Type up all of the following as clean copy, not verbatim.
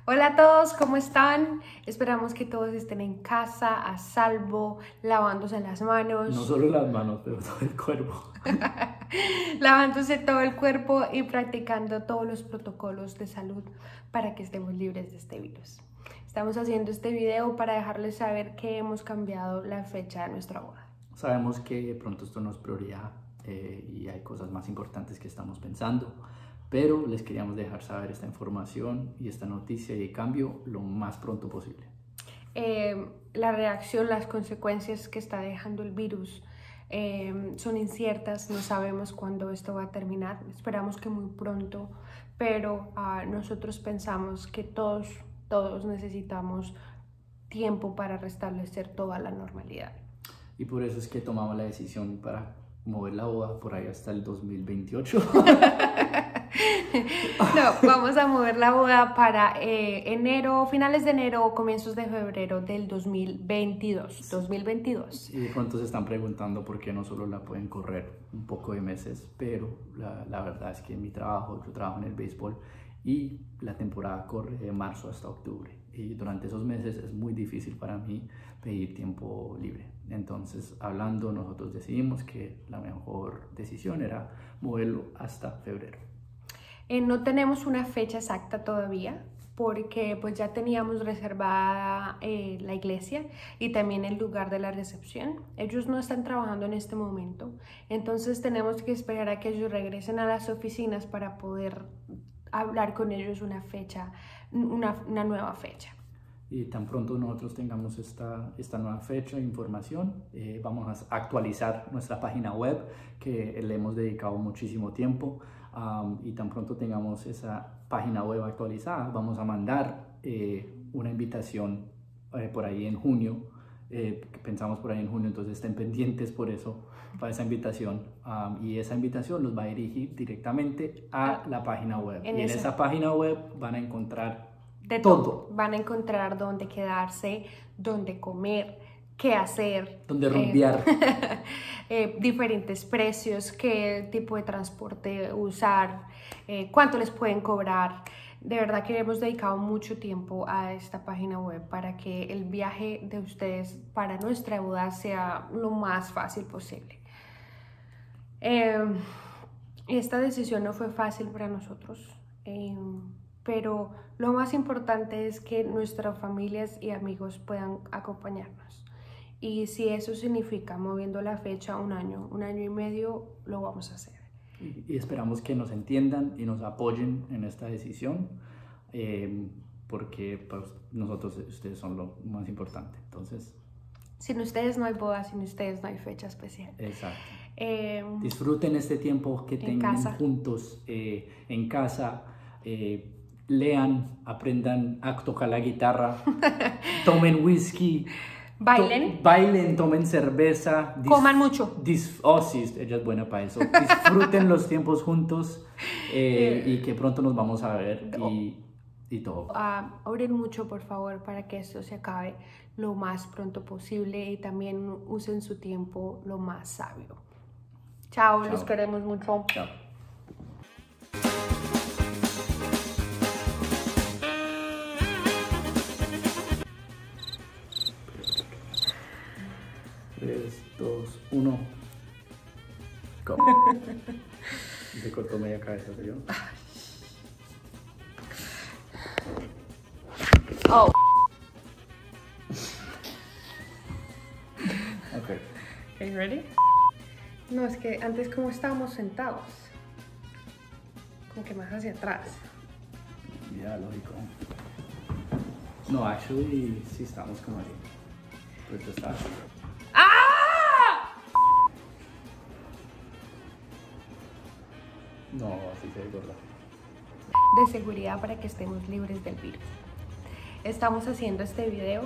Hola a todos, ¿cómo están? Esperamos que todos estén en casa, a salvo, lavándose las manos. No solo las manos, pero todo el cuerpo. Lavándose todo el cuerpo y practicando todos los protocolos de salud para que estemos libres de este virus. Estamos haciendo este video para dejarles saber que hemos cambiado la fecha de nuestra boda. Sabemos que pronto esto no es prioridad y hay cosas más importantes que estamos pensando, pero les queríamos dejar saber esta información y esta noticia y cambio lo más pronto posible. La reacción, las consecuencias que está dejando el virus son inciertas, no sabemos cuándo esto va a terminar, esperamos que muy pronto, pero nosotros pensamos que todos necesitamos tiempo para restablecer toda la normalidad. Y por eso es que tomamos la decisión para mover la boda por ahí hasta el 2028. No, vamos a mover la boda para finales de enero o comienzos de febrero del 2022. 2022. Y de pronto se están preguntando por qué no solo la pueden correr un poco de meses, pero la verdad es que en mi trabajo, yo trabajo en el béisbol y la temporada corre de marzo hasta octubre. Y durante esos meses es muy difícil para mí pedir tiempo libre. Entonces, hablando, nosotros decidimos que la mejor decisión era moverlo hasta febrero. No tenemos una fecha exacta todavía porque pues ya teníamos reservada la iglesia y también el lugar de la recepción. Ellos no están trabajando en este momento, entonces tenemos que esperar a que ellos regresen a las oficinas para poder hablar con ellos una nueva fecha. Y tan pronto nosotros tengamos esta nueva fecha e información, vamos a actualizar nuestra página web que le hemos dedicado muchísimo tiempo. Y tan pronto tengamos esa página web actualizada, vamos a mandar una invitación por ahí en junio. Pensamos por ahí en junio, entonces estén pendientes por eso, para esa invitación. Y esa invitación los va a dirigir directamente a la página web. Y en esa página web van a encontrar de todo. Van a encontrar dónde quedarse, dónde comer, qué hacer, dónde rumbear, diferentes precios, qué tipo de transporte usar, cuánto les pueden cobrar. De verdad que hemos dedicado mucho tiempo a esta página web para que el viaje de ustedes para nuestra boda sea lo más fácil posible. Esta decisión no fue fácil para nosotros, pero lo más importante es que nuestras familias y amigos puedan acompañarnos. Y si eso significa moviendo la fecha un año y medio, lo vamos a hacer. Y esperamos que nos entiendan y nos apoyen en esta decisión, porque pues, ustedes son lo más importante. Entonces, sin ustedes no hay boda, sin ustedes no hay fecha especial. Exacto. Disfruten este tiempo que tengan juntos en casa. Lean, aprendan a tocar la guitarra, tomen whisky, bailen, tomen cerveza, coman mucho. Sí, ella es buena para eso. Disfruten los tiempos juntos y que pronto nos vamos a ver y todo. Oren mucho, por favor, para que esto se acabe lo más pronto posible y también usen su tiempo lo más sabio. Chao. Los queremos mucho. Chao. 3, 2, 1. ¿Cómo? Se cortó media cabeza, ¿sí? Oh. Okay. Are you ready? No, es que antes como estábamos sentados, como que más hacia atrás. Ya, lógico. No, actually, sí estamos como ahí. Pues tú estás. No, así se ve gorda. De seguridad para que estemos libres del virus. Estamos haciendo este video.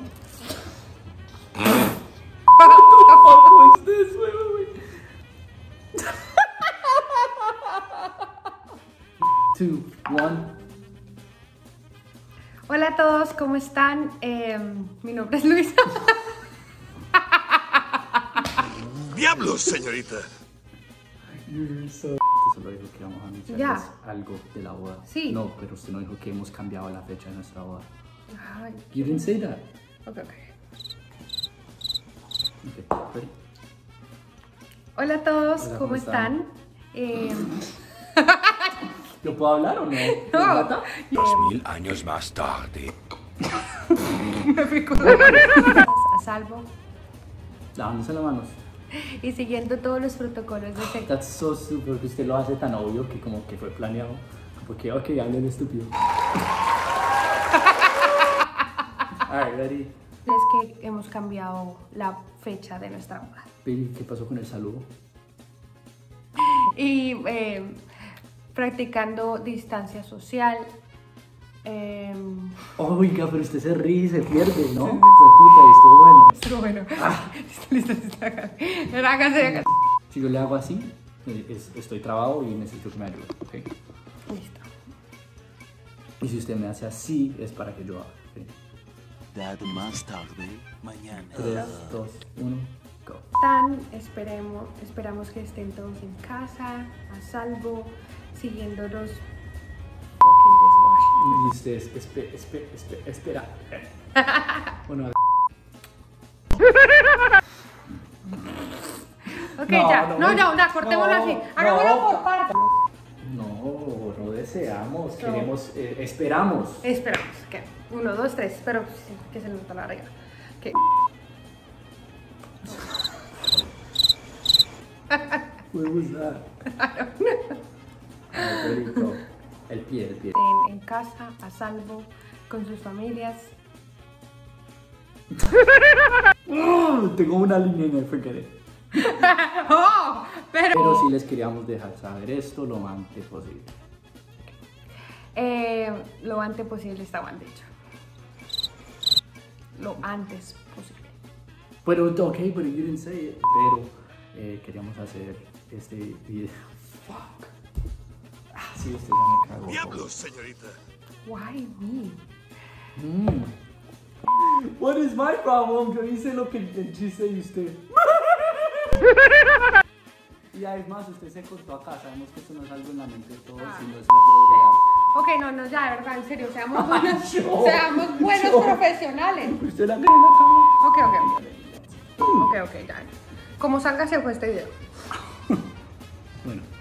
Two, one. Hola a todos, ¿cómo están? Mi nombre es Luisa. ¡Diablos, señorita! You're so solo dijo que vamos a anunciarles Ya. algo de la boda. Sí. No, pero usted no dijo que hemos cambiado la fecha de nuestra boda. Ay, You didn't say that. ok. Okay, ready? Hola a todos, Hola, ¿cómo están? ¿Yo puedo hablar o no? No. ¿Mata? 2000 años más tarde. A salvo Lavándose las manos. y siguiendo todos los protocolos de seguridad. That's so super, que usted lo hace tan obvio que como que fue planeado. Porque, ok, hablen estúpido. Alright, ready? Es que hemos cambiado la fecha de nuestra boda. Baby, ¿qué pasó con el saludo? Y practicando distancia social. Oiga, pero usted se ríe y se pierde, ¿no? Fue puta, y estuvo bueno. Pero bueno, listo. Hágase. Si yo le hago así, estoy trabado y necesito que me ayude, ¿ok? Listo. Ah. Y si usted me hace así, es para que yo haga, ¿ok? Dad más tarde, mañana. 3, 2, 1, go. Esperamos que estén todos en casa, a salvo, siguiendo los fucking dishwashing. Y usted, espera. Bueno, Ok, No, ya. no, Cortémoslo no, así. no. Hagámoslo por partes. no deseamos, queremos, esperamos. Esperamos. ¿Qué? 1, 2, 3. Espero que se le nota la regla. ¿Qué? What was that? Very go. El pie. Estén en casa, a salvo, con sus familias. Tengo una línea en el forget. ¡Oh! Pero sí les queríamos dejar saber esto lo antes posible. Lo antes posible está mal dicho. Lo antes posible. Pero, ok, pero you didn't say it. Pero queríamos hacer este video. Fuck. Ah, sí, usted ya me cagó. Diablos, señorita. Why me? What is my problem? Yo hice lo que el chiste de usted. Y además usted se contó acá, sabemos que esto no es algo en la mente de todos, sino es la probabilidad. Ok, no, ya, de verdad, en serio, seamos Yo- buenos yo- profesionales. Usted la cree en la cara. Ok, ya. Como salga se fue este video. Bueno.